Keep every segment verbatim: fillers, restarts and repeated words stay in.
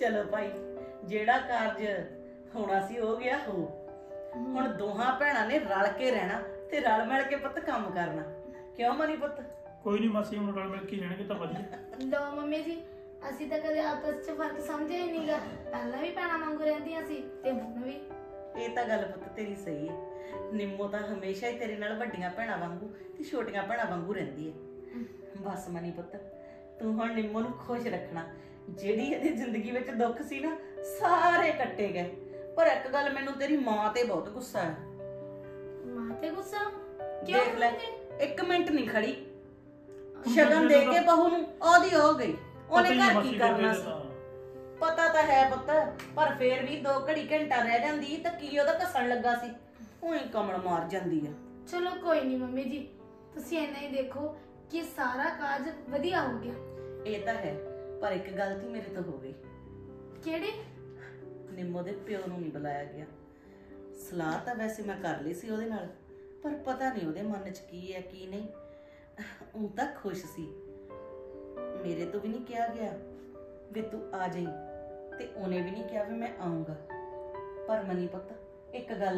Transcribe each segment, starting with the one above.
चलो भाई जेड़ा कारज होना सी हो गया हो। हुण दोहां भैणां ने रल के रहना ते रल मिल के पुੱਤ काम करना। क्यों मनी पुੱਤ? कोई नहीं मासी हुण रल मिल के रहणगे तां वधिया। लो मम्मी जी ਅਸੀਂ ਤਾਂ ਕਦੇ ਆਪਸ ਚ ਫਰਕ ਸਮਝਿਆ ਹੀ ਨਹੀਂਗਾ। ਪਹਿਲਾਂ ਵੀ ਭੈਣਾਂ ਵਾਂਗੂ ਰਹਿੰਦੀਆਂ ਸੀ ਤੇ ਹੁਣ ਵੀ। ਇਹ ਤਾਂ ਗੱਲ ਪੁੱਤ ਤੇਰੀ ਸਹੀ ਹੈ। ਨਿੰਮੋ ਤਾਂ ਹਮੇਸ਼ਾ ਹੀ ਤੇਰੇ ਨਾਲ ਵੱਡੀਆਂ ਭੈਣਾਂ ਵਾਂਗੂ ਤੇ ਛੋਟੀਆਂ ਭੈਣਾਂ ਵਾਂਗੂ ਰਹਿੰਦੀ ਹੈ। ਬਸ ਮਨੀ ਪੁੱਤ ਤੂੰ ਹੁਣ ਨਿੰਮੋ ਨੂੰ ਖੁਸ਼ ਰੱਖਣਾ। ਜਿਹੜੀ ਇਹਦੀ ਜ਼ਿੰਦਗੀ ਵਿੱਚ ਦੁੱਖ ਸੀ ਨਾ ਸਾਰੇ ਕੱਟੇ ਗਏ। ਪਰ ਇੱਕ ਗੱਲ ਮੈਨੂੰ ਤੇਰੀ ਮਾਂ ਤੇ ਬਹੁਤ ਗੁੱਸਾ ਹੈ। ਮਾਂ ਤੇ ਗੁੱਸਾ ਕਿਉਂ? ਦੇਖ ਲੈ ਇੱਕ ਮਿੰਟ ਨਹੀਂ ਖੜੀ। ਸ਼ਗਨ ਦੇ ਕੇ ਬਹੂ ਨੂੰ ਉਹਦੀ ਹੋ ਗਈ। ਉਹਨੇ ਘਰ ਕੀ ਕਰਨਾ ਸੀ? ਪਤਾ ਤਾਂ ਹੈ ਪੁੱਤ ਪਰ ਫੇਰ ਵੀ ਦੋ ਘੜੀ ਘੰਟਾ ਰਹਿ ਜਾਂਦੀ ਤਾਂ ਕੀ ਉਹਦਾ ਘਸਣ ਲੱਗਾ ਸੀ। ਉਹੀ ਕਮਲ ਮਾਰ ਜਾਂਦੀ ਆ। ਚਲੋ ਕੋਈ ਨਹੀਂ ਮੰਮੀ ਜੀ ਤੁਸੀਂ ਇੰਨਾ ਹੀ ਦੇਖੋ ਕਿ ਸਾਰਾ ਕਾਜ ਵਧੀਆ ਹੋ ਗਿਆ। ਇਹ ਤਾਂ ਹੈ ਪਰ ਇੱਕ ਗਲਤੀ ਮੇਰੇ ਤੋਂ ਹੋ ਗਈ। ਕਿਹੜੀ? ਨਿੰਮੋ ਦੇ ਪਿਓ ਨੂੰ ਨਹੀਂ ਬੁਲਾਇਆ ਗਿਆ। ਸਲਾਹ ਤਾਂ ਵੈਸੇ ਮੈਂ ਕਰ ਲਈ ਸੀ ਉਹਦੇ ਨਾਲ ਪਰ ਪਤਾ ਨਹੀਂ ਉਹਦੇ ਮਨ 'ਚ ਕੀ ਹੈ ਕੀ ਨਹੀਂ। ਉਹ ਤਾਂ ਖੁਸ਼ ਸੀ। ਮੇਰੇ ਤੋਂ ਵੀ ਨਹੀਂ ਕਿਹਾ ਗਿਆ ਵੀ ਤੂੰ ਆ ਜਾਈਂ ਤੇ ਉਹਨੇ ਵੀ ਨਹੀਂ ਕਿਹਾ ਵੀ ਮੈਂ ਆਉਂਗਾ। ਪਰ ਮਨੀ ਪੁੱਤ ਇੱਕ ਗੱਲ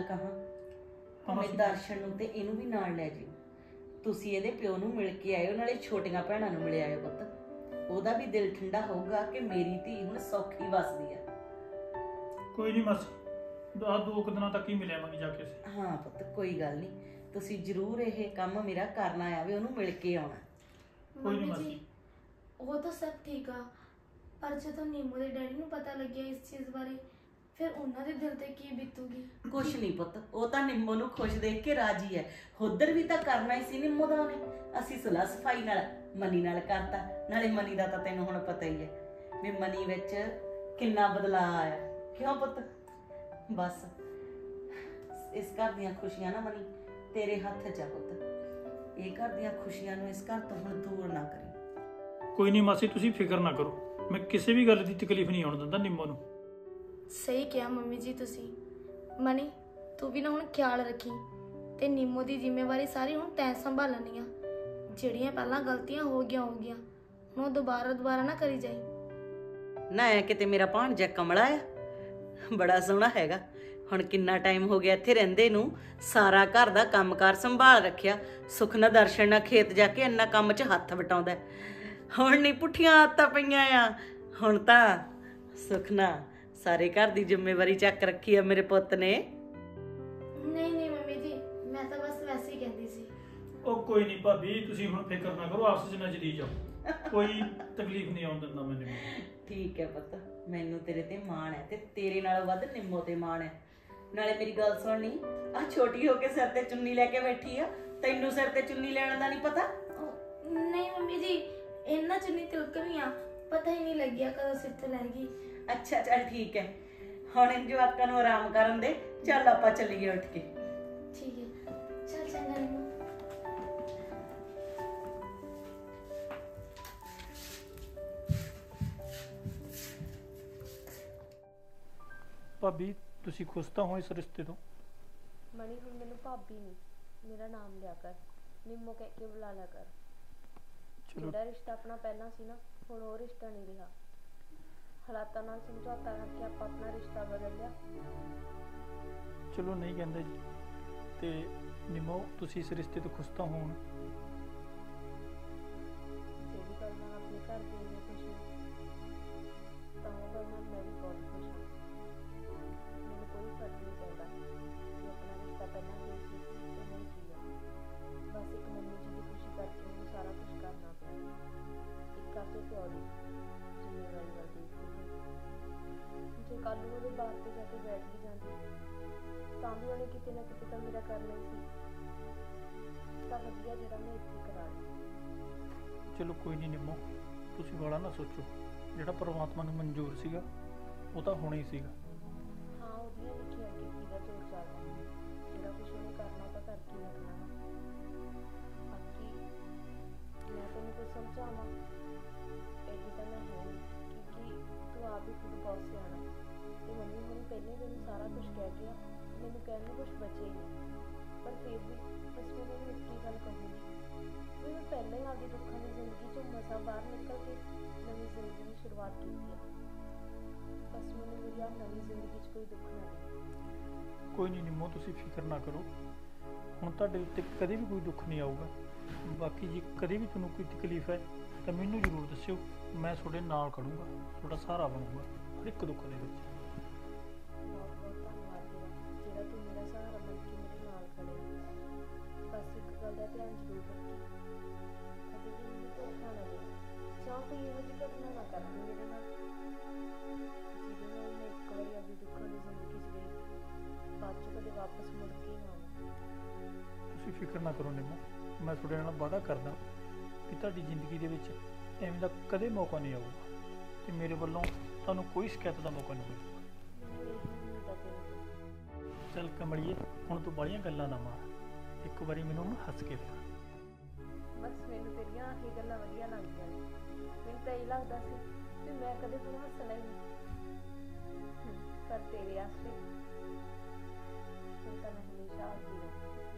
ਕਹਾਂ ਮੈਂ ਦਰਸ਼ਨ ਨੂੰ ਤੇ ਇਹਨੂੰ ਵੀ ਨਾਲ ਲੈ ਜੀ। ਤੁਸੀਂ ਇਹਦੇ ਪਿਓ ਨੂੰ ਮਿਲ ਕੇ ਆਇਓ ਨਾਲੇ ਛੋਟੀਆਂ ਭੈਣਾਂ ਨੂੰ ਮਿਲ ਆਇਓ ਪੁੱਤ। ਉਹਦਾ ਵੀ ਦਿਲ ਠੰਡਾ ਹੋਊਗਾ ਕਿ ਮੇਰੀ ਧੀ ਹੁਣ ਸੌਖੀ ਵਸਦੀ ਆ। ਕੋਈ ਨਹੀਂ ਮਾਸੀ ਦੋ ਦੋ ਕੁ ਦਿਨਾਂ ਤੱਕ ਹੀ ਮਿਲਿਆਵਾਂਗੇ ਜਾ ਕੇ ਅਸੀਂ। ਹਾਂ ਪੁੱਤ ਕੋਈ ਗੱਲ ਨਹੀਂ ਤੁਸੀਂ ਜ਼ਰੂਰ ਇਹ ਕੰਮ ਮੇਰਾ ਕਰਨਾ ਆਵੇ ਉਹਨੂੰ ਮਿਲ ਕੇ ਆਉਣਾ। ਕੋਈ ਨਹੀਂ ਮਾਸੀ ਉਹ ਤਾਂ ਸਭ ਠੀਕ ਆ ਪਰ ਜਦੋਂ ਨੀਮੋ ਦੇ ਡੈਡੀ ਨੂੰ ਪਤਾ ਲੱਗਿਆ ਇਸ ਚੀਜ਼ ਬਾਰੇ ਫਿਰ ਉਹਨਾਂ ਦੇ ਦਿਲ ਤੇ ਕੀ ਬੀਤੂਗੀ? ਕੁਛ ਨਹੀਂ ਪੁੱਤ ਉਹ ਤਾਂ ਨਿੰਮੋ ਨੂੰ ਖੁਸ਼ ਦੇਖ ਕੇ ਰਾਜੀ ਹੈ। ਉਧਰ ਵੀ ਤਾਂ ਕਰਨਾ ਹੀ ਸੀ ਨਿੰਮੋ ਦਾ ਉਹਨੇ। ਅਸੀਂ ਸੁਲਾ ਸਫਾਈ ਨਾਲ ਮਨੀ ਨਾਲ ਕਰਤਾ। ਨਾਲੇ ਮਨੀ ਦਾ ਤਾਂ ਤੈਨੂੰ ਹੁਣ ਪਤਾ ਹੀ ਹੈ ਵੀ ਮਨੀ ਵਿੱਚ ਕਿੰਨਾ ਬਦਲਾਅ ਆਇਆ। ਕਿਉਂ ਪੁੱਤ? ਬਸ ਇਸ ਘਰ ਦੀਆਂ ਖੁਸ਼ੀਆਂ ਨਾ ਮਨੀ ਤੇਰੇ ਹੱਥ 'ਚ ਆ ਪੁੱਤ। ਇਹ ਘਰ ਦੀਆਂ ਖੁਸ਼ੀਆਂ ਨੂੰ ਇਸ ਘਰ ਤੋਂ ਹੁਣ ਦੂਰ ਨਾ ਕਰੀ। ਕੋਈ ਨਹੀਂ ਮਾਸੀ ਤੁਸੀਂ ਫਿਕਰ ਨਾ ਕਰੋ। ਮੈਂ ਕਿਸੇ ਵੀ ਗੱਲ ਦੀ ਤਕਲੀਫ ਨਹੀਂ ਆਉਣ ਦਿੰਦਾ ਨਿੰਮੋ ਨੂੰ। ਸਹੀ ਕਿਹਾ ਮੰਮੀ ਜੀ ਤੁਸੀਂ। ਮਨੀ ਤੂੰ ਵੀ ਨਾ ਹੁਣ ਖਿਆਲ ਰੱਖੀ ਤੇ ਨੀਮੋ ਦੀ ਜ਼ਿੰਮੇਵਾਰੀ ਸਾਰੀ ਹੁਣ ਤੈਂ ਸੰਭਾਲਣੀ ਆ। ਜਿਹੜੀਆਂ ਪਹਿਲਾਂ ਗਲਤੀਆਂ ਹੋ ਗਈਆਂ ਹੋ ਗਈਆਂ ਹੁਣ ਉਹ ਦੁਬਾਰਾ ਦੁਬਾਰਾ ਨਾ ਕਰੀ ਜਾਈ। ਨਾ ਐ ਕਿਤੇ ਮੇਰਾ ਭਾਣਜਾ ਕਮਲਾ ਆ ਬੜਾ ਸੋਹਣਾ ਹੈਗਾ। ਹੁਣ ਕਿੰਨਾ ਟਾਈਮ ਹੋ ਗਿਆ ਇੱਥੇ ਰਹਿੰਦੇ ਨੂੰ। ਸਾਰਾ ਘਰ ਦਾ ਕੰਮਕਾਰ ਸੰਭਾਲ ਰੱਖਿਆ। ਸੁਖ ਨਾਲ ਦਰਸ਼ਨ ਨਾਲ ਖੇਤ ਜਾ ਕੇ ਇੰਨਾ ਕੰਮ 'ਚ ਹੱਥ ਵਟਾਉਂਦਾ। ਹੁਣ ਨਹੀਂ ਪੁੱਠੀਆਂ ਆਦਤਾਂ ਪਈਆਂ ਆ। ਹੁਣ ਤਾਂ ਸੁਖ ਨਾਲ ਸਾਰੇ ਘਰ ਦੀ ਜ਼ਿੰਮੇਵਾਰੀ ਚੱਕ ਰੱਖੀ ਆ ਮੇਰੇ ਪੁੱਤ ਨੇ। ਨਹੀਂ ਨਹੀਂ ਮੰਮੀ ਜੀ ਮੈਂ ਤਾਂ ਬਸ ਵੈਸੇ ਹੀ ਕਹਿੰਦੀ ਸੀ। ਉਹ ਕੋਈ ਨਹੀਂ ਭਾਬੀ ਤੁਸੀਂ ਹੁਣ ਫਿਕਰ ਨਾ ਕਰੋ। ਆਪਸ 'ਚ ਨਾ ਜਲੀ ਜਾਓ। ਕੋਈ ਤਕਲੀਫ ਨਹੀਂ ਆਉਣ ਦਿੰਦਾ ਮੈਨੂੰ। ਠੀਕ ਹੈ ਪੁੱਤ ਮੈਨੂੰ ਤੇਰੇ ਤੇ ਮਾਣ ਹੈ ਤੇ ਤੇਰੇ ਨਾਲੋਂ ਵੱਧ ਨਿੰਮੋ ਤੇ ਮਾਣ ਹੈ। ਨਾਲੇ ਮੇਰੀ ਗੱਲ ਸੁਣਨੀ ਆ ਛੋਟੀ ਹੋ ਕੇ ਸਿਰ ਤੇ ਚੁੰਨੀ ਲੈ ਕੇ ਬੈਠੀ ਆ। ਤੈਨੂੰ ਸਿਰ ਤੇ ਚੁੰਨੀ ਲੈਣ ਦਾ ਨਹੀਂ ਪਤਾ? ਨਹੀਂ ਮੰਮੀ ਜੀ ਇੰਨਾ ਚੁੰਨੀ ਤਿਲਕਣੀਆਂ ਪਤਾ ਹੀ ਨਹੀਂ ਲੱਗਿਆ ਕਦੋਂ ਸਿਰ ਤੇ ਲੈ ਗਈ। ਅੱਛਾ ਚੱਲ ਠੀਕ ਹੈ ਹੁਣ ਇਹ ਜਵਾਕਾਂ ਨੂੰ ਆਰਾਮ ਕਰਨ ਦੇ। ਚੱਲ ਆਪਾਂ ਚੱਲੀਏ ਉੱਠ ਕੇ। ਠੀਕ ਹੈ ਚੱਲ ਚੰਗਾ ਨੀਮੋ। ਭਾਬੀ ਤੁਸੀਂ ਖੁਸ਼ ਤਾਂ ਹੋ ਇਸ ਰਿਸ਼ਤੇ ਤੋਂ? ਮਣੀ ਹੁਣ ਮੈਨੂੰ ਭਾਬੀ ਨਹੀਂ ਮੇਰਾ ਨਾਮ ਲਿਆ ਕਰ। ਨਿੰਮੋ ਕਹਿ ਕੇ ਬੁਲਾ ਲਿਆ ਕਰ। ਜਿਹੜਾ ਰਿਸ਼ਤਾ ਆਪਣਾ ਪਹਿਲਾਂ ਸੀ ਨਾ ਹੁਣ ਉਹ ਰਿਸ਼ਤਾ ਨਹੀਂ ਰਿਹਾ। ਹਾਲਾਤਾਂ ਨਾਲ ਸਮਝੌਤਾ ਕਰਕੇ ਆਪਾਂ ਆਪਣਾ ਰਿਸ਼ਤਾ ਬਦਲ ਲਿਆ। ਚਲੋ ਨਹੀਂ ਕਹਿੰਦੇ ਜੀ ਤੇ ਨਿੰਮੋ ਤੁਸੀਂ ਇਸ ਰਿਸ਼ਤੇ ਤੋਂ ਖੁਸ਼ ਤਾਂ ਹੋਣ? ਜਿਹੜੀ ਗੱਲ ਨਾਲ ਆਪਣੇ ਘਰ ਦੇ ਇੰਨੇ ਖੁਸ਼ ਹਾਂ ਤਾਂ ਉਹ ਗੱਲ ਨਾਲ ਮੈਂ ਵੀ ਬਹੁਤ ਖੁਸ਼ ਹਾਂ। ਮੈਨੂੰ ਕੋਈ ਫਰਕ ਨਹੀਂ ਪੈਂਦਾ ਕਿ ਆਪਣਾ ਰਿਸ਼ਤਾ ਪਹਿਲਾਂ ਕੀ ਸੀ ਤੇ ਹੁਣ ਕੀ ਆ। ਬਸ ਇੱਕ ਮੰਮੀ ਜੀ ਦੀ ਖੁਸ਼ੀ ਕਰਕੇ ਮੈਨੂੰ ਸਾਰਾ ਕੁਝ ਕਰਨਾ ਪਿਆ। ਇੱਕ ਆਪਦੇ ਪਿਓ ਦੀ ਜ਼ਿੰਮੇਵਾਰੀ ਵੱਲ ਦੇਖਦੀ ਹਾਂ। ਜੇ ਕੱਲ੍ਹ ਨੂੰ ਉਹਦੇ ਬਾਹਰ ਤੇ ਜਾ ਕੇ ਬੈਠ ਵੀ ਜਾਂਦੀ ਤਾਂ ਵੀ ਉਹਨੇ ਕਿਤੇ ਨਾ ਕਿਤੇ ਤਾਂ ਮੇਰਾ ਕਰਨਾ ਹੀ ਸੀ। ਤਾਂ ਵਧੀਆ ਜਿਹੜਾ ਮੈਂ ਇੱਥੇ ਕਰਾ ਲਈ। ਚਲੋ ਕੋਈ ਨਹੀਂ ਨਿੰਮੋ ਤੁਸੀਂ ਵਾਲਾ ਨਾ ਸੋਚੋ। ਜਿਹੜਾ ਪਰਮਾਤਮਾ ਨੂੰ ਮਨਜ਼ੂਰ ਸੀਗਾ ਉਹ ਤਾਂ ਹੋਣਾ ਹੀ ਸੀਗਾ। ਹਾਂ ਉਹਦੀਆਂ ਲਿਖੀਆਂ ਅੱਗੇ ਕਿਹਦਾ ਜ਼ੋਰ ਚੱਲਦਾ। ਜਿਹੜਾ ਕੁਛ ਉਹਨੇ ਕਰਨਾ ਤਾਂ ਕਰਕੇ ਰੱਖਣਾ। ਬਾਕੀ ਮੈਂ ਤੈਨੂੰ ਕੁਝ ਸਮਝਾਵਾਂ ਐਡੀ ਤਾਂ ਮੈਂ ਹੈ ਨਹੀਂ ਕਿਉਂਕਿ ਤੂੰ ਆਪ ਹੀ ਖੁਦ ਬਹੁਤ ਸਿਆਣਾ ਤੇ ਮੰਮੀ ਹੁਣ ਪਹਿਲੇ ਦਿਨ ਸਾਰਾ ਕੁਝ ਕਹਿ ਗਿਆ। ਮੈਨੂੰ ਕਹਿਣ ਨੂੰ ਕੁਛ ਬਚੇ ਹੀ ਨਹੀਂ ਪਰ ਫਿਰ ਵੀ ਬਸ ਮੈਂ ਤੈਨੂੰ ਇੱਕ ਹੀ ਗੱਲ ਕਹੂੰਗੀ ਵੀ ਮੈਂ ਪਹਿਲਾਂ ਹੀ ਆਪਦੀ ਦੁੱਖਾਂ ਦੀ ਜ਼ਿੰਦਗੀ 'ਚੋਂ ਮਸਾਂ ਬਾਹਰ ਨਿਕਲ ਕੇ ਨਵੀਂ ਜ਼ਿੰਦਗੀ ਦੀ ਸ਼ੁਰੂਆਤ ਕੀਤੀ ਆ। ਬਸ ਮੈਨੂੰ ਮੇਰੀ ਆਹ ਨਵੀਂ ਜ਼ਿੰਦਗੀ 'ਚ ਕੋਈ ਦੁੱਖ ਨਾ ਦੇ। ਕੋਈ ਨਹੀਂ ਨਿੰਮੋ, ਤੁਸੀਂ ਫਿਕਰ ਨਾ ਕਰੋ। ਹੁਣ ਤੁਹਾਡੇ ਉੱਤੇ ਕਦੇ ਵੀ ਕੋਈ ਦੁੱਖ ਨਹੀਂ ਆਊਗਾ। ਬਾਕੀ ਜੇ ਕਦੇ ਵੀ ਤੁਹਾਨੂੰ ਕੋਈ ਤਕਲੀਫ ਹੈ ਤਾਂ ਮੈਨੂੰ ਜ਼ਰੂਰ ਦੱਸਿਓ, ਮੈਂ ਤੁਹਾਡੇ ਨਾਲ ਖੜੂੰਗਾ, ਤੁਹਾਡਾ ਸਹਾਰਾ ਬਣੂੰਗਾ ਹਰ ਇੱਕ ਦੁੱਖ ਦੇ ਵਿੱਚ। ਬਹੁਤ ਬਹੁਤ ਧੰਨਵਾਦ ਤੇਰਾ, ਜਿਹੜਾ ਤੂੰ ਮੇਰਾ ਸਹਾਰਾ ਬਣ ਕੇ ਮੇਰੇ ਨਾਲ ਖੜਿਆ। ਬਸ ਇੱਕ ਗੱਲ ਦਾ ਧਿਆਨ ਜ਼ਰੂਰ ਰੱਖੀ, ਕਦੇ ਵੀ ਮੈਨੂੰ ਧੋਖਾ ਨਾ ਦੇ ਜਾਂ ਕੋਈ ਇਹੋ ਜਿਹੀ ਘਟਨਾ ਨਾ ਕਰ ਦੇ ਮੇਰੇ ਨਾਲ ਜਿਹਦੇ ਨਾਲ ਮੈਂ ਇੱਕ ਵਾਰੀ ਆਪਣੀ ਦੁੱਖਾਂ ਦੀ ਜ਼ਿੰਦਗੀ 'ਚ ਗਈ, ਬਾਅਦ 'ਚ ਕਦੇ ਵਾਪਸ ਮੁੜ ਕੇ ਹੀ ਨਾ ਆਵਾਂ। ਤੁਸੀਂ ਫਿਕਰ ਨਾ ਕਰੋ ਨਿੰਮੋ, ਮੈਂ ਤੁਹਾਡੇ ਨਾਲ ਵਾਅਦਾ ਕਰਦਾ ਕਿ ਤੁਹਾਡੀ ਜ਼ਿੰਦਗੀ ਦੇ ਵਿੱਚ ਐਵੇਂ ਦਾ ਕਦੇ ਮੌਕਾ ਨਹੀਂ ਆਊਗਾ ਤੇ ਮੇਰੇ ਵੱਲੋਂ ਤੁਹਾਨੂੰ ਕੋਈ ਸ਼ਿਕਾਇਤ ਦਾ ਮੌਕਾ ਨਹੀਂ ਮਿਲੇਗਾ। ਮੈਨੂੰ ਇਹੀ ਉਮੀਦ ਆ ਤੇਰੇ ਤੋਂ। ਚੱਲ ਕਮਲੀਏ, ਹੁਣ ਤੂੰ ਬਾਹਲੀਆਂ ਗੱਲਾਂ ਨਾ ਮਾਰ, ਇੱਕ ਵਾਰੀ ਮੈਨੂੰ ਹੁਣ ਹੱਸ ਕੇ ਦਿਖਾ। ਬਸ ਮੈਨੂੰ ਤੇਰੀਆਂ ਇਹ ਗੱਲਾਂ ਵਧੀਆ ਲੱਗਦੀਆਂ ਨੇ। ਮੈਨੂੰ ਤਾਂ ਇਹ ਲੱਗਦਾ ਸੀ ਵੀ ਮੈਂ ਕਦੇ ਤੁਹਾਨੂੰ ਹੱਸਣਾ ਹੀ ਨਹੀਂ, ਹਮ, ਪਰ ਤੇਰੇ ਆਸਰੇ ਹੁਣ ਤਾਂ ਮੈਂ ਹਮੇਸ਼ਾ ਹੱਸਦੀ ਰਹੂੰ।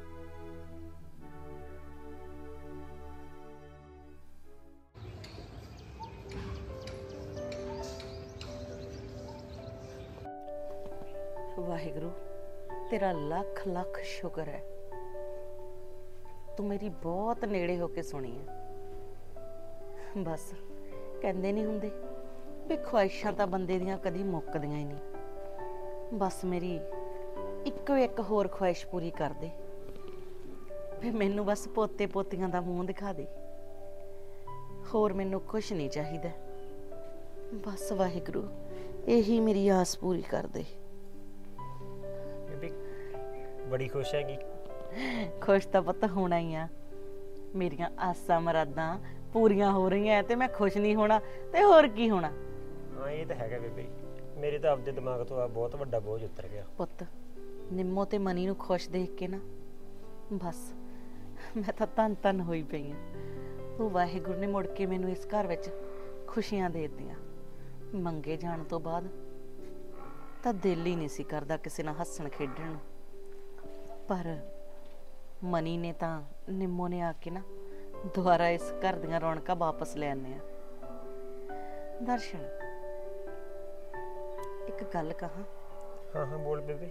ਵਾਹਿਗੁਰੂ, ਤੇਰਾ ਲੱਖ ਲੱਖ ਸ਼ੁਕਰ ਹੈ, ਤੂੰ ਮੇਰੀ ਬਹੁਤ ਨੇੜੇ ਹੋ ਕੇ ਸੁਣੀ ਹੈ। ਬਸ ਕਹਿੰਦੇ ਨਹੀਂ ਹੁੰਦੇ ਵੀ ਖੁਆਇਸ਼ਾਂ ਤਾਂ ਬੰਦੇ ਦੀਆਂ ਕਦੀ ਮੁੱਕਦੀਆਂ ਹੀ ਨਹੀਂ। ਬਸ ਮੇਰੀ ਇੱਕੋ ਇੱਕ ਹੋਰ ਖੁਆਇਸ਼ ਪੂਰੀ ਕਰ ਦੇ, ਵੀ ਮੈਨੂੰ ਬਸ ਪੋਤੇ ਪੋਤੀਆਂ ਦਾ ਮੂੰਹ ਦਿਖਾ ਦੇ, ਹੋਰ ਮੈਨੂੰ ਕੁਛ ਨਹੀਂ ਚਾਹੀਦਾ। ਬਸ ਵਾਹਿਗੁਰੂ, ਇਹੀ ਮੇਰੀ ਆਸ ਪੂਰੀ ਕਰ ਦੇ। ਬੇਬੇ ਬੜੀ ਖੁਸ਼ ਹੈਗੀ। ਖੁਸ਼ ਤਾਂ ਪਤਾ ਹੋਣਾ ਹੀ ਆ, ਮੇਰੀਆਂ ਆਸਾਂ ਮੁਰਾਦਾਂ ਪੂਰੀਆਂ ਹੋ ਰਹੀਆਂ ਤੇ ਮੈਂ ਖੁਸ਼ ਨਹੀਂ ਹੋਣਾ ਤੇ ਹੋਰ ਕੀ ਹੋਣਾ। ਹਾਂ ਇਹ ਤਾਂ ਹੈਗਾ ਬੇਬੇ, ਮੇਰੇ ਤਾਂ ਆਪਦੇ ਦਿਮਾਗ ਤੋਂ ਆ ਬਹੁਤ ਵੱਡਾ ਬੋਝ ਉਤਰ ਗਿਆ। ਪੁੱਤ, ਨਿੰਮੋ ਤੇ ਮਨੀ ਨੂੰ ਖੁਸ਼ ਦੇਖ ਕੇ ਨਾ ਬਸ ਮੈਂ ਤਾਂ ਧੰਨ ਧੰਨ ਹੋਈ ਪਈ ਆ। ਉਹ ਵਾਹਿਗੁਰੂ ਨੇ ਮੁੜ ਕੇ ਮੈਨੂੰ ਇਸ ਘਰ ਵਿੱਚ ਖੁਸ਼ੀਆਂ ਦੇ ਦਿੱਤੀਆਂ। ਮੰਗੇ ਜਾਣ ਤੋਂ ਬਾਅਦ ਤਾਂ ਦਿਲ ਹੀ ਨਹੀਂ ਸੀ ਕਰਦਾ ਕਿਸੇ ਨਾਲ ਹੱਸਣ ਖੇਡਣ ਨੂੰ, ਪਰ ਮਨੀ ਨੇ ਤਾਂ ਨਿੰਮੋ ਨੇ ਆ ਕੇ ਨਾ ਦੁਬਾਰਾ ਇਸ ਘਰ ਦੀਆਂ ਰੌਣਕਾਂ ਵਾਪਸ ਲੈ ਆਨੇ ਆ। ਦਰਸ਼ਨ, ਇੱਕ ਗੱਲ ਕਹਾਂ? ਹਾਂ ਹਾਂ ਬੋਲ ਬੇਬੇ।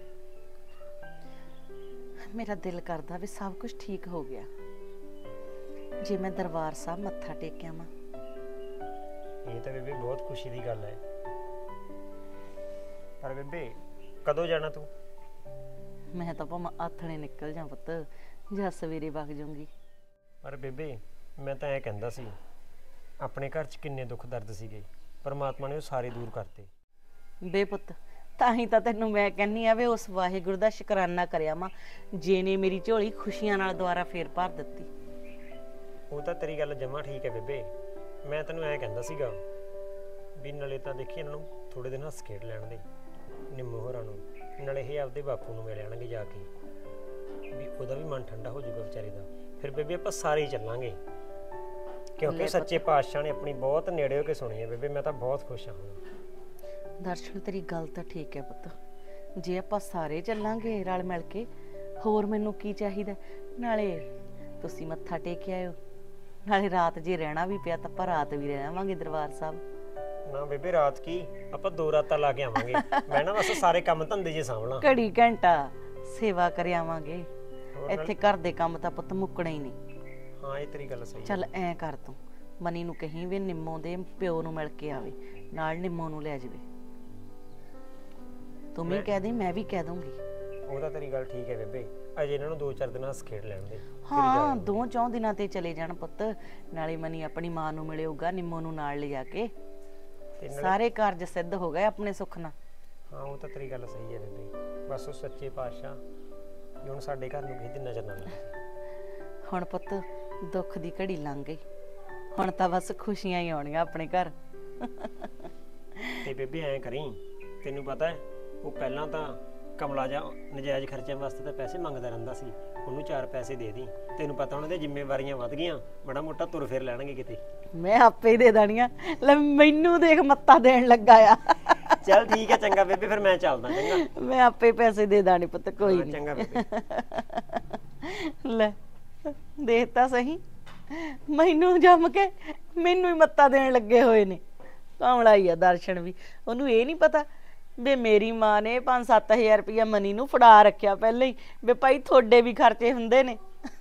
ਮੇਰਾ ਦਿਲ ਕਰਦਾ ਵੀ ਸਭ ਕੁਝ ਠੀਕ ਹੋ ਗਿਆ ਜੇ ਮੈਂ ਦਰਬਾਰ ਸਾਹਿਬ ਮੱਥਾ ਟੇਕਿਆ ਵਾਂ। ਇਹ ਤਾਂ ਬੇਬੇ ਬਹੁਤ ਖੁਸ਼ੀ ਦੀ ਗੱਲ ਹੈ। ਪਰ ਬੇਬੇ ਕਦੋਂ ਜਾਣਾ ਤੂੰ? ਮੈਂ ਤਾਂ ਭਾਵੇਂ ਆਥਣੇ ਨਿਕਲ ਜਾ ਪੁੱਤ, ਜਾਂ ਸਵੇਰੇ ਵਗ ਜਾਊਂਗੀ। ਪਰ ਬੇਬੇ ਮੈਂ ਤਾਂ ਇਹ ਕਹਿੰਦਾ ਸੀ, ਆਪਣੇ ਘਰ 'ਚ ਕਿੰਨੇ ਦੁੱਖ ਦਰਦ ਸੀਗੇ, ਪਰਮਾਤਮਾ ਨੇ ਉਹ ਸਾਰੇ ਦੂਰ ਕਰਤੇ। ਬੇ ਪੁੱਤ, ਤਾਂ ਹੀ ਤਾਂ ਤੈਨੂੰ ਮੈਂ ਕਹਿੰਨੀ ਆ ਵੀ ਉਸ ਵਾਹਿਗੁਰੂ ਦਾ ਸ਼ੁਕਰਾਨਾ ਕਰਿਆ ਮਾਂ, ਜਿਹਨੇ ਮੇਰੀ ਝੋਲੀ ਖੁਸ਼ੀਆਂ ਨਾਲ ਦੁਬਾਰਾ ਫੇਰ ਭਰ ਦਿੱਤੀ। ਉਹ ਤਾਂ ਤੇਰੀ ਗੱਲ ਜਮਾ ਠੀਕ ਹੈ ਬੇਬੇ। ਮੈਂ ਤੈਨੂੰ ਐਂ ਕਹਿੰਦਾ ਸੀਗਾ ਵੀ ਨਾਲੇ ਤਾਂ ਦੇਖੀ ਇਹਨਾਂ ਨੂੰ ਥੋੜੇ ਦਿਨ ਹੱਸ ਖੇਡ ਲੈਣ ਦੇ, ਨਿੰਮੋ ਹੋਰਾਂ ਨੂੰ, ਨਾਲੇ ਇਹ ਆਪਦੇ ਬਾਪੂ ਨੂੰ ਮਿਲ ਆਣਗੇ ਜਾ ਕੇ, ਵੀ ਉਹਦਾ ਵੀ ਮਨ ਠੰਡਾ ਹੋ ਜਾਊਗਾ ਵਿਚਾਰੇ ਦਾ। ਫਿਰ ਬੇਬੇ ਆਪਾਂ ਸਾਰੇ ਹੀ ਚੱਲਾਂਗੇ, ਕਿਉਂਕਿ ਸੱਚੇ ਪਾਤਸ਼ਾਹ ਨੇ ਆਪਣੀ ਬਹੁਤ ਨੇੜੇ ਹੋ ਕੇ ਸੁਣੀ ਹੈ ਬੇਬੇ। ਮੈਂ ਤਾਂ ਬਹੁਤ ਖੁਸ਼ ਹਾਂ। ਦਰਸ਼ਨ, ਤੇਰੀ ਗੱਲ ਤਾਂ ਠੀਕ ਹੈ ਪੁੱਤ, ਜੇ ਆਪਾਂ ਸਾਰੇ ਚੱਲਾਂਗੇ ਰਲ ਮਿਲ ਕੇ, ਹੋਰ ਮੈਨੂੰ ਕੀ ਚਾਹੀਦਾ। ਨਾਲੇ ਤੁਸੀਂ ਮੱਥਾ ਟੇਕ ਆਇਓ, ਨਾਲੇ ਰਾਤ ਜੇ ਰਹਿਣਾ ਵੀ ਪਿਆ ਤਾਂ ਆਪਾਂ ਰਾਤ ਵੀ ਰਹਿ ਆਵਾਂਗੇ ਦਰਬਾਰ ਸਾਹਿਬ। ਨਾ ਬੇਬੇ ਰਾਤ ਕੀ, ਆਪਾਂ ਦੋ ਰਾਤਾਂ ਲਾ ਕੇ ਆਵਾਂਗੇ। ਮੈਂ ਨਾ ਬਸ ਸਾਰੇ ਕੰਮ ਧੰਦੇ ਜੇ ਸਾਂਭਲਾਂ, ਘੜੀ ਘੰਟਾ ਸੇਵਾ ਕਰ ਆਵਾਂਗੇ। ਇੱਥੇ ਘਰ ਦੇ ਕੰਮ ਤਾਂ ਪੁੱਤ ਮੁੱਕਣੇ ਹੀ ਨਹੀਂ। ਹਾਂ ਇਹ ਤੇਰੀ ਗੱਲ ਸਹੀ ਹੈ। ਚੱਲ ਐ ਕਰ, ਤੂੰ ਮਨੀ ਨੂੰ ਕਹੀਂ ਵੀ ਨਿੰਮੋ ਦੇ ਪਿਓ ਨੂੰ ਮਿਲ ਕੇ ਆਵੇ, ਨਾਲ ਨਿੰਮੋ ਨੂੰ ਲੈ ਜਾਵੇ। ਤੂੰ ਵੀ ਕਹਿ ਦੇ, ਮੈਂ ਵੀ ਕਹਿ ਦੂੰਗੀ। ਉਹ ਤਾਂ ਤੇਰੀ ਗੱਲ ਠੀਕ ਹੈ ਬੇਬੇ, ਅਜੇ ਇਹਨਾਂ ਨੂੰ ਦੋ ਚਾਰ ਦਿਨ ਹੱਸ ਖੇਡ ਲੈਣ ਦੇ। ਹਾਂ, ਦੋ ਚੌਂ ਦਿਨਾਂ ਤੇ ਚਲੇ ਜਾਣ ਪੁੱਤ, ਨਾਲੇ ਮਨੀ ਆਪਣੀ ਮਾਂ ਨੂੰ ਮਿਲੇਗਾ, ਨਿੰਮੋ ਨੂੰ ਨਾਲ ਲਿਜਾ ਕੇ ਸਾਰੇ ਕਾਰਜ ਸਿੱਧ ਹੋ ਗਏ ਆਪਣੇ ਸੁੱਖ ਨਾਲ। ਹਾਂ ਉਹ ਤਾਂ ਤੇਰੀ ਗੱਲ ਸਹੀ ਹੈ ਬੇਬੇ, ਬਸ ਉਹ ਸੱਚੇ ਪਾਤਸ਼ਾਹ ਵੀ ਹੁਣ ਸਾਡੇ ਘਰ ਨੂੰ ਕਿਸੇ ਦਿਨ ਨਜ਼ਰ ਨਾ ਲੱਗੇ। ਹੁਣ ਪੁੱਤ ਦੁੱਖ ਦੀ ਘੜੀ ਲੰਘ ਗਈ, ਹੁਣ ਤਾਂ ਬਸ ਖੁਸ਼ੀਆਂ ਹੀ ਆਉਣੀਆਂ ਆਪਣੇ ਘਰ। ਤੇ ਬੇਬੇ ਐਂ ਕਰੀ, ਤੈਨੂੰ ਪਤਾ ਹੈ ਉਹ ਪਹਿਲਾਂ ਤਾਂ ਕਮਲਾ ਜਾ ਨਜਾਇਜ਼ ਖਰਚਿਆਂ ਵਾਸਤੇ ਤਾਂ ਪੈਸੇ ਮੰਗਦਾ ਰਹਿੰਦਾ ਸੀ, ਉਹਨੂੰ ਚਾਰ ਪੈਸੇ ਦੇ ਦੀ। ਤੈਨੂੰ ਪਤਾ ਉਹਨਾਂ ਦੀਆਂ ਜ਼ਿੰਮੇਵਾਰੀਆਂ ਵੱਧ ਗਈਆਂ, ਬੜਾ ਮੋਟਾ ਤੁਰ ਫਿਰ ਲੈਣਗੇ ਕਿਤੇ। ਮੈਂ ਆਪੇ ਹੀ ਦੇ ਦੇਣੀਆਂ, ਲੈ ਮੈਨੂੰ ਦੇਖ ਮੱਤਾ ਦੇਣ ਲੱਗਾ ਆ। ਚੱਲ ਠੀਕ ਹੈ, ਚੰਗਾ ਬੇਬੇ, ਫਿਰ ਮੈਂ ਚੱਲਦਾ। ਚੰਗਾ, ਮੈਂ ਆਪੇ ਪੈਸੇ ਦੇ ਦਾਣੀ ਪੁੱਤ, ਕੋਈ ਨਹੀਂ। ਚੰਗਾ ਬੇਬੇ। ਲੈ ਦੇਖ ਤਾਂ ਸਹੀ, ਮੈਨੂੰ ਜੰਮ ਕੇ ਮੈਨੂੰ ਹੀ ਮੱਤਾ ਦੇਣ ਲੱਗੇ ਹੋਏ ਨੇ। ਕਮਲਾ ਹੀ ਆ ਦਰਸ਼ਨ ਵੀ। ਉਹਨੂੰ ਇਹ ਨਹੀਂ ਪਤਾ ਵੀ ਮੇਰੀ ਮਾਂ ਨੇ ਪੰਜ ਸੱਤ ਹਜ਼ਾਰ ਰੁਪਇਆ ਮਨੀ ਨੂੰ ਫੜਾ ਰੱਖਿਆ ਪਹਿਲਾਂ ਹੀ ਵੀ ਭਾਈ ਤੁਹਾਡੇ ਵੀ ਖਰਚੇ ਹੁੰਦੇ ਨੇ।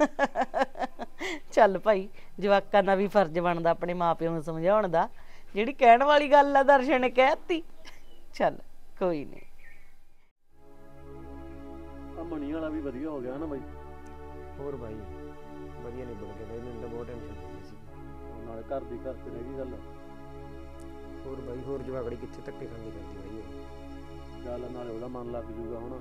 ਚੱਲ ਭਾਈ ਜਵਾਕਾਂ ਦਾ ਵੀ ਫਰਜ਼ ਬਣਦਾ ਆਪਣੇ ਮਾਪਿਆਂ ਨੂੰ ਸਮਝਾਉਣ ਦਾ। ਜਿਹੜੀ ਕਹਿਣ ਵਾਲੀ ਗੱਲ ਆ ਦਰਸ਼ਨ ਨੇ ਕਹਿਤੀ। ਚੱਲ ਕੋਈ ਨਹੀਂ। ਆ ਮਣੀ ਵਾਲਾ ਵੀ ਵਧੀਆ ਹੋ ਗਿਆ ਨਾ ਬਾਈ। ਹੋਰ ਬਾਈ ਵਧੀਆ ਨਿਬੜ ਗਿਆ ਬਾਈ, ਮੈਨੂੰ ਤਾਂ ਬਹੁਤ ਟੈਨਸ਼ਨ ਹੁੰਦੀ ਸੀ। ਨਾਲੇ ਘਰ ਦੀ ਘਰ ਤੇ ਰਹਿ ਗਈ ਗੱਲ। ਹੋਰ ਬਾਈ ਹੋਰ ਜਵਾਕੜੀ ਕਿੱਥੇ ਧੱਕੇ ਖਾਂਦੀ ਕਰਦੀ ਬਾਈ ਉਹ। ਗੱਲ ਨਾਲੇ ਉਹਦਾ ਮਨ ਲੱਗ ਜੂਗਾ ਹੁਣ।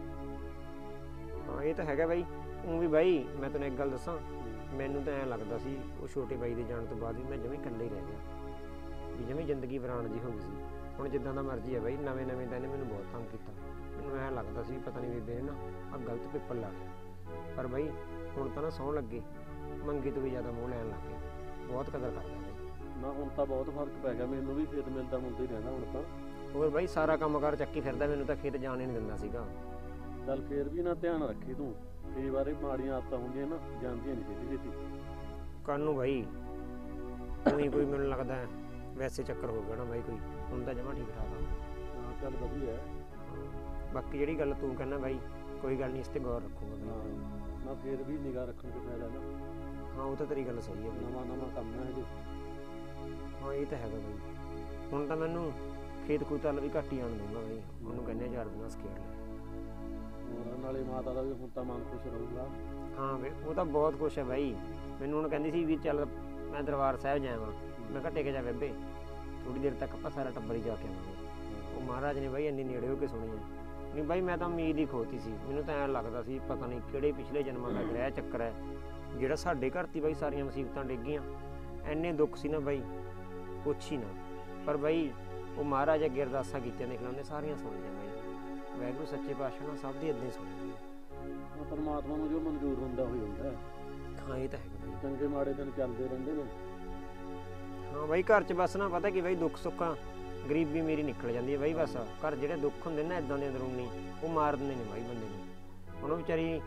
ਹਾਂ ਇਹ ਤਾਂ ਹੈਗਾ ਬਾਈ। ਉਹ ਵੀ ਬਾਈ ਮੈਂ ਤੈਨੂੰ ਇੱਕ ਗੱਲ ਦੱਸਾਂ, ਮੈਨੂੰ ਤਾਂ ਐਂ ਲੱਗਦਾ ਸੀ ਉਹ ਛੋਟੇ ਬਾਈ ਦੇ ਜਾਣ ਤੋਂ ਬਾਅਦ ਵੀ ਮੈਂ ਜਮੀ ਇਕੱਲਾ ਹੀ ਰਹਿ ਗਿਆ, ਵੀ ਜਮੀ ਜ਼ਿੰਦਗੀ ਵੀਰਾਨ ਜੀ ਹੋ ਗਈ ਸੀ। ਹੁਣ ਜਿੱਦਾਂ ਦਾ ਮਰਜ਼ੀ ਹੈ ਬਾਈ, ਨਵੇਂ ਨਵੇਂ ਤਾਂ ਇਹਨੇ ਮੈਨੂੰ ਬਹੁਤ ਤੰਗ ਕੀਤਾ। ਮੈਨੂੰ ਐਂ ਲੱਗਦਾ ਸੀ ਪਤਾ ਨਹੀਂ ਬੇਬੇ ਨੇ ਨਾ ਆਹ ਗਲਤ ਪੇਪਰ ਲਾ ਲਿਆ, ਪਰ ਬਾਈ ਹੁਣ ਤਾਂ ਨਾ ਸਹੁੰ ਲੱਗੇ ਮੰਗੇ ਤੋਂ ਵੀ ਜ਼ਿਆਦਾ ਮੂੰਹ ਲੈਣ ਲੱਗ ਗਿਆ। ਬਹੁਤ ਕਦਰ ਕਰਦਾ ਬਾਈ। ਨਾ ਹੁਣ ਤਾਂ ਬਹੁਤ ਫਰਕ ਪੈ ਗਿਆ, ਮੈਨੂੰ ਵੀ ਖੇਤ ਮਿਲਦਾ ਮੁਲਦਾ ਹੀ ਰਹਿਣਾ ਹੁਣ ਤਾਂ। ਹੋਰ ਬਾਈ ਸਾਰਾ ਕੰਮ ਕਾਰ ਚੱਕੀ ਫਿਰਦਾ, ਮੈਨੂੰ ਤਾਂ ਖੇਤ ਜਾਣ ਹੀ ਨਹੀਂ ਦਿੰਦਾ ਸੀਗਾ। ਚੱਲ ਫੇਰ ਵੀ ਨਾ ਧਿਆਨ ਰੱਖੀ ਤੂੰ, ਕਈ ਵਾਰੀ ਮਾੜੀਆਂ ਆਦਤਾਂ ਹੁੰਦੀਆਂ ਨਾ ਜਾਂਦੀਆਂ ਨਹੀਂ ਛੇਤੀ ਛੇਤੀ। ਕੱਲ ਨੂੰ ਬਾਈ ਕੋਈ ਕੋਈ ਮੈਨੂੰ ਲੱਗਦਾ ਵੈਸੇ ਚੱਕਰ ਹੋ ਗਿਆ ਨਾ ਬਾਈ, ਕੋਈ ਹੁਣ ਤਾਂ ਜਮਾ ਠੀਕ ਠਾਕ ਆ। ਹਾਂ ਚੱਲ ਵਧੀਆ ਹੈ। ਬਾਕੀ ਜਿਹੜੀ ਗੱਲ ਤੂੰ ਕਹਿੰਦਾ ਬਾਈ ਕੋਈ ਗੱਲ ਨਹੀਂ, ਇਸ ਤੇ ਗੌਰ ਰੱਖੂਗਾ ਬਾਈ। ਹਾਂ ਨਾ ਫੇਰ ਵੀ ਨਿਗਾਹ ਰੱਖਣ ਤੇ ਫਾਇਦਾ ਨਾ। ਹਾਂ ਉਹ ਤਾਂ ਤੇਰੀ ਗੱਲ ਸਹੀ ਹੈ ਬਾਈ। ਨਵਾਂ ਨਵਾਂ ਕੰਮ ਹੈ ਹਜੇ। ਹਾਂ ਇਹ ਤਾਂ ਹੈਗਾ ਬਾਈ। ਹੁਣ ਤਾਂ ਮੈਨੂੰ ਖੇਤ ਕੋਈ ਤਲ ਵੀ ਘੱਟ ਹੀ ਆਣ ਦੂੰਗਾ ਬਾਈ, ਉਹਨੂੰ ਕਹਿੰਦੇ ਚਾਰ ਦਿਨਾਂ ਸਕੇਟ ਲੈ। ਹੋਰ ਨਾਲੇ ਮਾਤਾ ਦਾ ਵੀ ਹੁਣ ਤਾਂ ਮਨ ਖੁਸ਼ ਰਹੂਗਾ। ਹਾਂ ਬਈ ਉਹ ਤਾਂ ਬਹੁਤ ਕੁਛ ਹੈ ਬਾਈ। ਮੈਨੂੰ ਹੁਣ ਕਹਿੰਦੀ ਸੀ ਵੀ ਚੱਲ ਮੈਂ ਦਰਬਾਰ ਸਾਹਿਬ ਜਾਵਾਂ। ਮੈਂ ਕਿਹਾ ਟਿਕ ਜਾ ਬੇਬੇ, ਥੋੜੀ ਦੇਰ ਤੱਕ ਆਪਾਂ ਸਾਰਾ ਟੱਬਰ ਹੀ ਜਾ ਕੇ ਆਵਾਂਗੇ। ਉਹ ਮਹਾਰਾਜ ਨੇ ਬਾਈ ਇੰਨੀ ਨੇੜੇ ਹੋ ਕੇ ਸੁਣੀ ਹੈ। ਨਹੀਂ ਬਾਈ ਮੈਂ ਤਾਂ ਉਮੀਦ ਹੀ ਖੋਤੀ ਸੀ। ਮੈਨੂੰ ਤਾਂ ਐਂ ਲੱਗਦਾ ਸੀ ਪਤਾ ਨਹੀਂ ਕਿਹੜੇ ਪਿਛਲੇ ਜਨਮਾਂ ਦਾ ਗ੍ਰਹਿ ਚੱਕਰ ਹੈ ਜਿਹੜਾ ਸਾਡੇ ਘਰ 'ਤੇ ਬਾਈ ਸਾਰੀਆਂ ਮੁਸੀਬਤਾਂ ਡਿੱਗੀਆਂ। ਐਨੇ ਦੁੱਖ ਸੀ ਨਾ ਬਾਈ ਪੁੱਛ ਹੀ ਨਾ। ਪਰ ਬਾਈ ਉਹ ਮਹਾਰਾਜ ਅੱਗੇ ਅਰਦਾਸਾਂ ਕੀਤੀਆਂ ਦੇਖ ਲਾ ਉਹਨੇ ਸਾਰੀਆਂ ਸੁਣੀਆਂ ਬਾਈ। ਵਾਹਿਗੁਰੂ ਸੱਚੇ ਪਾਤਸ਼ਾਹ ਨਾਲ ਸਭ ਦੀ ਇੱਦਾਂ ਹੀ ਸੁਣੀ। ਪਰਮਾਤਮਾ ਨੂੰ ਜੋ ਮਨਜ਼ੂਰ ਹੁੰਦਾ ਹੋਈ ਹੁੰਦਾ। ਹਾਂ ਇਹ ਤਾਂ ਹੈਗਾ ਬਾਈ। ਚੰਗੇ ਮਾੜੇ ਦਿਨ ਚੱਲਦੇ ਰਹਿੰਦੇ ਨੇ। ਹਾਂ ਬਾਈ ਘਰ 'ਚ ਬਸ ਨਾ ਪਤਾ ਕੀ ਬਾਈ ਦੁੱਖ ਸੁੱਖਾਂ ਗਰੀਬੀ ਮੇਰੀ ਨਿਕਲ ਜਾਂਦੀ ਹੈ ਬਾਈ। ਬਸ ਘਰ ਜਿਹੜੇ ਦੁੱਖ ਹੁੰਦੇ ਨਾ ਇੱਦਾਂ ਦੇ ਅੰਦਰੂਨੀ ਉਹ ਮਾਰ ਦਿੰਦੇ ਨੇ ਬਾਈ ਬੰਦੇ ਨੂੰ। ਹੁਣ ਉਹ ਵਿਚਾਰੀ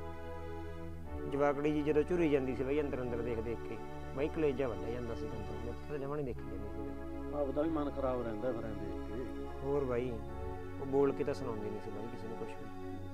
ਜਵਾਕੜੀ ਜੀ ਜਦੋਂ ਝੁਰੀ ਜਾਂਦੀ ਸੀ ਬਾਈ ਅੰਦਰ ਅੰਦਰ ਦੇਖ ਦੇਖ ਕੇ ਬਾਈ ਕਲੇਜਾ ਵੱਢਿਆ ਜਾਂਦਾ ਸੀ ਅੰਦਰ। ਮੈਂ ਤਾਂ ਜਮਾਂ ਨਹੀਂ ਦੇਖੀ ਜਾਂਦੀ ਸੀ। ਆਪਦਾ ਵੀ ਮਨ ਖਰਾਬ ਰਹਿੰਦਾ ਫਿਰ ਦੇਖ ਕੇ। ਹੋਰ ਬਾਈ ਉਹ ਬੋਲ ਕੇ ਤਾਂ ਸੁਣਾਉਂਦੀ ਨਹੀਂ ਸੀ ਬਾਈ ਕਿਸੇ ਨੂੰ ਕੁਛ ਵੀ।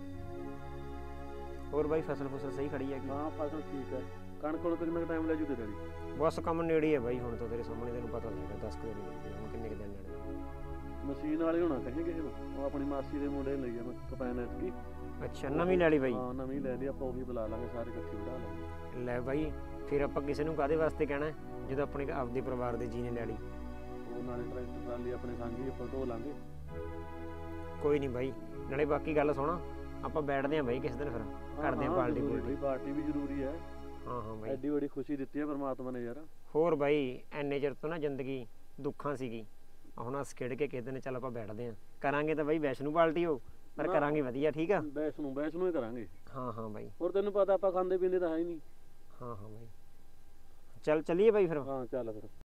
ਹੋਰ ਬਾਈ ਫਸਲ ਫਸਲ ਸਹੀ ਖੜੀ ਹੈ ਕਿ ਹਾਂ ਫਸਲ ਠੀਕ ਹੈ। ਕਣਕ ਕੋਲ ਕਿੰਨਾ ਟਾਈਮ ਲੈ ਜੂ ਤੇਰੇ ਲਈ? ਬਸ ਕੰਮ ਨੇੜੇ ਹੈ ਬਾਈ ਹੁਣ ਤਾਂ ਤੇਰੇ ਸਾਹਮਣੇ, ਤੈਨੂੰ ਪਤਾ ਲੱਗਾ ਦਸ ਕੁ ਦਿਨ ਲੱਗਦੇ ਹੁਣ ਕਿੰਨੇ ਕੁ ਦਿਨ ਲੈਣੇ। ਮਸ਼ੀਨ ਵਾਲੇ ਹੋਣਾ ਕਹੀਂ ਕਿਸੇ ਨੂੰ। ਉਹ ਆਪਣੀ ਮਾਸੀ ਦੇ ਮੁੰਡੇ ਲਈ ਆ ਮੈਂ ਕਪੈਨ ਐਤਕੀ। ਅੱਛਾ ਨਵੀਂ ਲੈ ਲਈ ਬਾਈ? ਹਾਂ ਨਵੀਂ ਲੈ ਲਈ ਆਪਾਂ, ਉਹੀ ਬੁਲਾ ਲਾਂਗੇ ਸਾਰੇ ਇਕੱਠੇ ਵਢਾ ਲਾਂਗੇ। ਲੈ ਬਾਈ ਫਿਰ ਆਪਾਂ ਕਿਸੇ ਨੂੰ ਕਾਹਦੇ ਵਾਸਤੇ ਕਹਿਣਾ ਜਦੋਂ ਆਪਣੇ ਆਪਦੇ ਪਰਿਵਾਰ ਦੇ ਜੀ ਨੇ ਲੈ ਲਈ। ਉਹ ਨਾਲੇ ਟਰੈਕਟਰ ਟਰਾਲੀ ਆਪਣੇ ਸਾਂਝੀ ਆਪਾਂ ਢੋ ਲਾਂਗੇ। ਕੋਈ ਨਹੀਂ ਬਾਈ। ਨਾਲੇ ਬਾਕੀ ਗੱਲ ਸੁਣਾ ਆਪਾਂ ਬੈਠਦੇ ਆਂ ਬਾਈ ਕਿਸੇ ਦਿਨ, ਫਿਰ ਕਰਦੇ ਆਂ ਪਾਰਟੀ ਪੂਰਟੀ। ਪਾਰਟੀ ਵੀ ਜ਼ਰੂਰੀ ਹੈ। ਹਾਂ ਹਾਂ ਬਾਈ ਐਡੀ ਬੜੀ ਖੁਸ਼ੀ ਦਿੱਤੀ ਹੈ ਪਰਮਾਤਮਾ ਨੇ ਯਾਰ। ਹੋਰ ਬਾਈ ਐਨੇ ਚਿਰ ਤੋਂ ਨਾ ਜ਼ਿੰਦਗੀ ਦੁੱਖਾਂ ਸੀਗੀ, ਹੁਣ ਹੱਸ ਖੇਡ ਕੇ ਕਿਸੇ ਦਿਨ ਚੱਲ ਆਪਾਂ ਬੈਠਦੇ ਆਂ। ਕਰਾਂਗੇ ਤਾਂ ਬਾਈ ਵੈਸ਼ਨੂੰ ਪਾਰਟੀ ਹੋ, ਪਰ ਕਰਾਂਗੇ ਵਧੀਆ। ਠੀਕ ਆ ਬੈਸ ਨੂੰ ਬੈਸ ਨੂੰ ਹੀ ਕਰਾਂਗੇ। ਹਾਂ ਹਾਂ ਬਾਈ। ਹੋਰ ਤੈਨੂੰ ਪਤਾ ਆਪਾਂ ਖਾਂਦੇ ਪੀਂਦੇ ਤਾਂ ਹੈ ਹੀ ਨਹੀਂ। ਹਾਂ ਹਾਂ ਬਾਈ ਚੱਲ ਚੱਲੀਏ ਬਾਈ ਫਿਰ। ਹਾਂ ਚੱਲ ਫਿਰ।